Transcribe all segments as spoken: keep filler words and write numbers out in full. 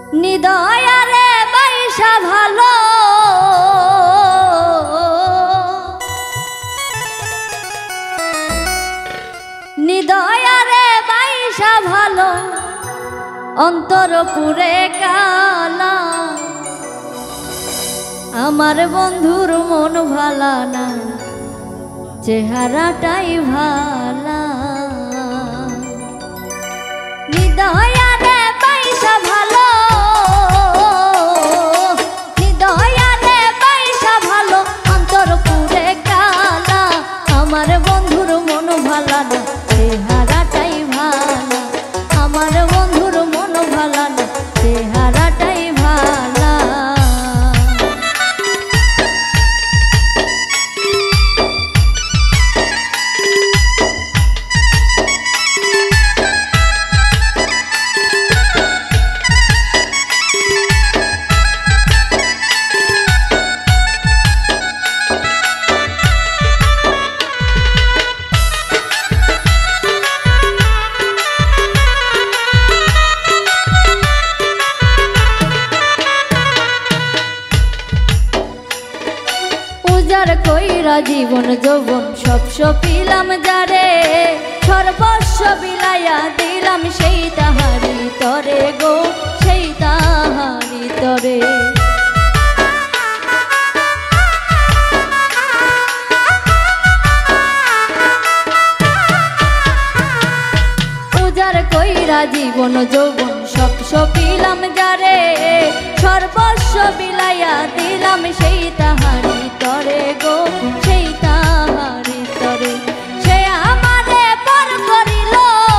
নিদয়ারে বাইসা ভালো নিদয়ারে বাইসা ভালো অন্তর পুরে কালা আমার বন্ধুর মন ভালা না চেহারাটাই ভালা নিদয়ারে বাইসা ভালো নিদয়ারে বাইসা ভালো অন্তর পুরে কালা আমার বন্ধুর মন ভালা না চেহারাটাই ভালা আমার বন্ধুর মন ভালা না চেহারাটাই ভালা কইরা জীবন যৌবন সব সপিলাম যারে সর্বস্ব বিলাইয়া দিলাম সেই তাহারি তরে গো সেই তাহারি তরে উজার কইরা জীবন যৌবন সব সপিলাম যারে সর্বস্ব বিলাইয়া দিলাম সেই তাহারি তরে গো সেই তাহারি তরে সে আমারে পর করিল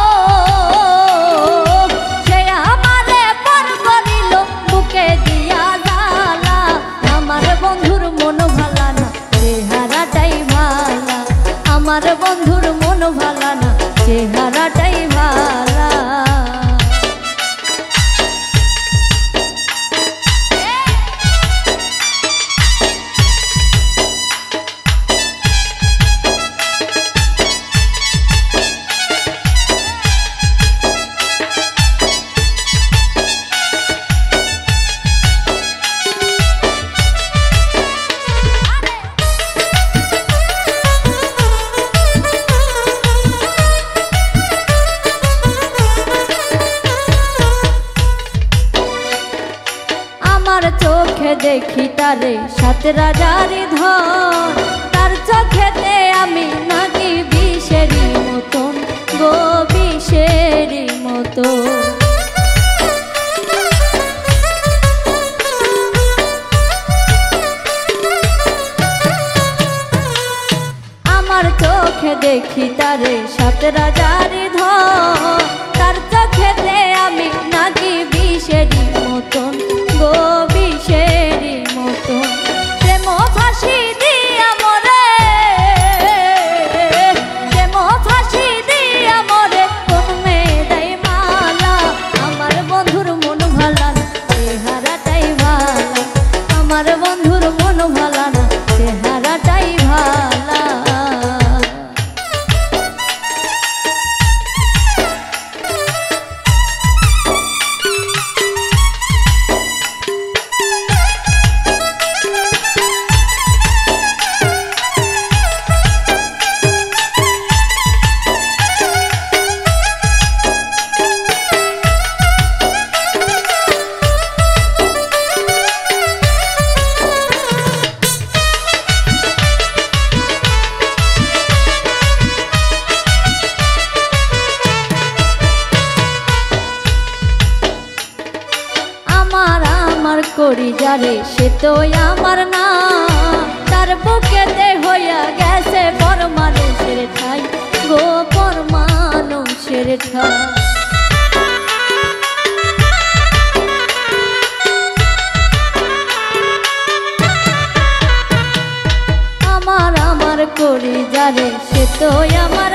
সে আমারে পর করিল বুকে দিয়া জ্বালা আমার বন্ধুর মন ভালা না চেহারাটাই ভালা আমার বন্ধুর মন ভালা না চেহারাটাই ভালা চোখে দেখি তারে সাত রাজার ধন তার চোখেতে আমি নাকি বিষেরি মতন গো বিষেরি মতো আমার চোখে দেখি তারে সাত রাজার ধন তার চোখেতে আমি নাকি বিষেরি মতন গো বিষেরি মতন প্রেম ফাঁসি দিয়া মরে প্রেম ফাঁসি দিয়া মরে কোন মেয়েদাই মালা আমার বন্ধুর মন ভালা না চেহারাটাই ভালা আমার বন্ধুর মন ভালা না চেহারাটাই ভালা করি যারে সে তো আমার না তার বুকেতে হইয়া গেছে পর মানুষের ঠাই গো পর মানুষের ঠাই আমার আমার করি যারে সে তো আমার